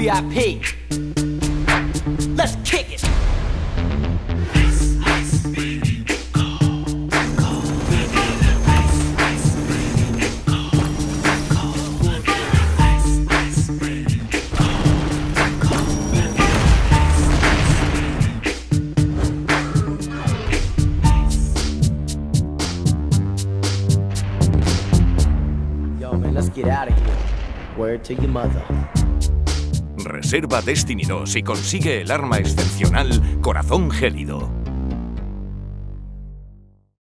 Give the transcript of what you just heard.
VIP. Let's kick it. Yo, man, let's get out of here. Word to your mother. Reserva Destiny 2 y consigue el arma excepcional Corazón Gélido.